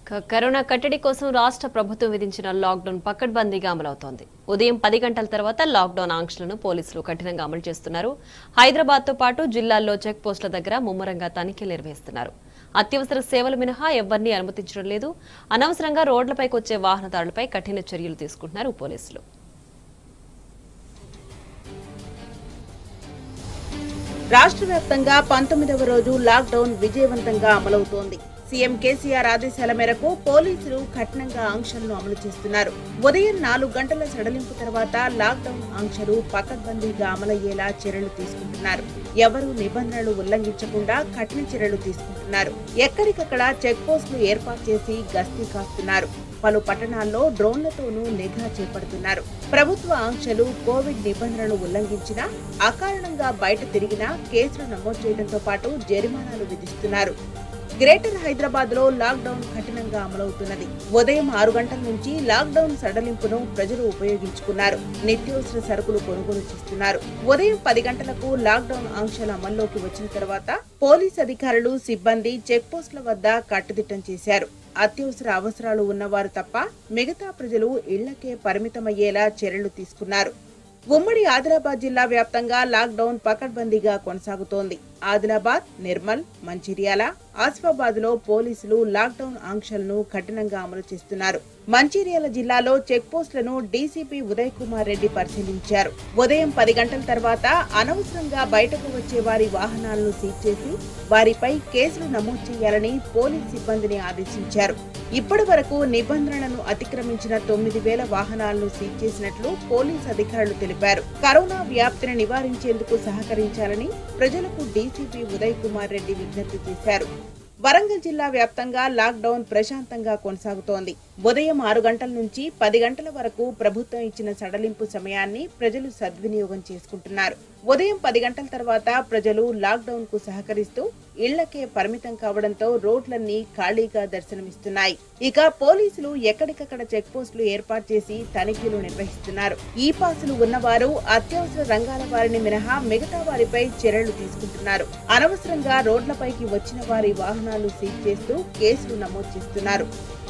Corona కట్టడి కోసం రాష్ట్ర ప్రభుత్వం విధించిన లాక్డౌన్ పకడ్బందీగా అమలవుతోంది. ఉదయం 10 గంటల తర్వాత లాక్డౌన్ ఆంక్షలను పోలీసులు కఠినంగా అమలు చేస్తున్నారు. హైదరాబాద్తో పాటు జిల్లాల్లో చెక్ పోస్టుల దగ్గర ముమ్మరంగా తనిఖీలు నిర్వహిస్తున్నారు. అత్యవసర సేవలు మినహా ఎవరినీ అనుమతించడం లేదు. అనవసరంగా రోడ్లపైకి వచ్చే వాహనదారులపై కఠిన చర్యలు తీసుకుంటున్నారు పోలీసులు. రాష్ట్ర వ్యాప్తంగా 19వ రోజు లాక్డౌన్ విజయవంతంగా అమలవుతోంది. సీఎం కేసీఆర్ ఆదేశాల మేరకు పోలీసులు కఠినంగా ఆంక్షలను అమలు చేస్తున్నారు. ఉదయం 4 గంటల సడలింపు తర్వాత లాక్డౌన్ ఆంక్షలు పకడ్బందీగా అమలయ్యేలా చర్యలు తీసుకుంటున్నారు. ఎవరూ నిబంధనలు ఉల్లంఘించకుండా కఠిన చర్యలు తీసుకుంటున్నారు. ఎక్కడికక్కడ చెక్ పోస్టులు ఏర్పాటు చేసి గస్తీ కాస్తున్నారు. పలు పట్టణాల్లో డ్రోన్లతోనూ నిఘా చేపడుతున్నారు. ప్రభుత్వ ఆంక్షలు, కోవిడ్ నిబంధనలు ఉల్లంఘించినా, అకారణంగా బయట తిరిగినా కేసులు నమోదు చేయడంతో పాటు జరిమానాలు విధిస్తున్నారు. గ్రేటర్ హైదరాబాద్ లో లాక్డౌన్ కఠినంగా అమలవుతున్నది. ఉదయం 6 గంటల నుంచి లాక్డౌన్ సడలింపును ప్రజలు ఉపయోగించుకున్నారు. నిత్యావసర సరుకులు కొనుగోలు చేస్తున్నారు. ఉదయం 10 గంటలకు లాక్డౌన్ ఆంక్షలు అమల్లోకి వచ్చిన తర్వాత పోలీస్ అధికారులు, సిబ్బంది చెక్ పోస్టుల వద్ద కట్టుదిట్టం చేశారు. అత్యవసర అవసరాలు ఉన్నవారు తప్ప మిగతా ప్రజలు ఇళ్లకే పరిమితమయ్యేలా చర్యలు తీసుకున్నారు. ఉమ్మడి ఆదిలాబాద్ జిల్లా వ్యాప్తంగా లాక్డౌన్ పకడ్బందీగా కొనసాగుతోంది. ఆదిలాబాద్, నిర్మల్, మంచిర్యాల, ఆసిఫాబాద్ లో పోలీసులు లాక్డౌన్ ఆంక్షలను కఠినంగా అమలు చేస్తున్నారు. మంచిర్యాల జిల్లాలో చెక్ పోస్టులను డీసీపీ ఉదయ్ కుమార్ రెడ్డి పరిశీలించారు. ఉదయం 10 గంటల తర్వాత అనవసరంగా బయటకు వచ్చే వారి వాహనాలను సీజ్ చేసి వారిపై కేసులు నమోదు చేయాలని పోలీస్ సిబ్బందిని ఆదేశించారు. ఇప్పటి వరకు నిబంధనలను అతిక్రమించిన 9,000 వాహనాలను సీజ్ చేసినట్లు పోలీస్ అధికారులు తెలిపారు. కరోనా వ్యాప్తిని నివారించేందుకు సహకరించాలని ప్రజలకు డీసీపీ ఉదయ్ కుమార్ రెడ్డి విజ్ఞప్తి చేశారు. వరంగల్ జిల్లా వ్యాప్తంగా లాక్డౌన్ ప్రశాంతంగా కొనసాగుతోంది. ఉదయం 6 గంటల నుంచి 10 గంటల వరకు ప్రభుత్వం ఇచ్చిన సడలింపు సమయాన్ని ప్రజలు సద్వినియోగం చేసుకుంటున్నారు. ఉదయం 10 గంటల తర్వాత ప్రజలు లాక్డౌన్ కు సహకరిస్తూ ఇళ్లకే పరిమితం కావడంతో రోడ్లన్నీ ఖాళీగా దర్శనమిస్తున్నాయి. ఇక పోలీసులు ఎక్కడికక్కడ చెక్ పోస్టులు ఏర్పాటు చేసి తనిఖీలు నిర్వహిస్తున్నారు. ఈ పాసులు ఉన్నవారు, అత్యవసర రంగాల వారిని మినహా మిగతా వారిపై చర్యలు తీసుకుంటున్నారు. అనవసరంగా రోడ్లపైకి వచ్చిన వారి వాహనాలు సీజ్ చేస్తూ కేసులు నమోదు చేస్తున్నారు.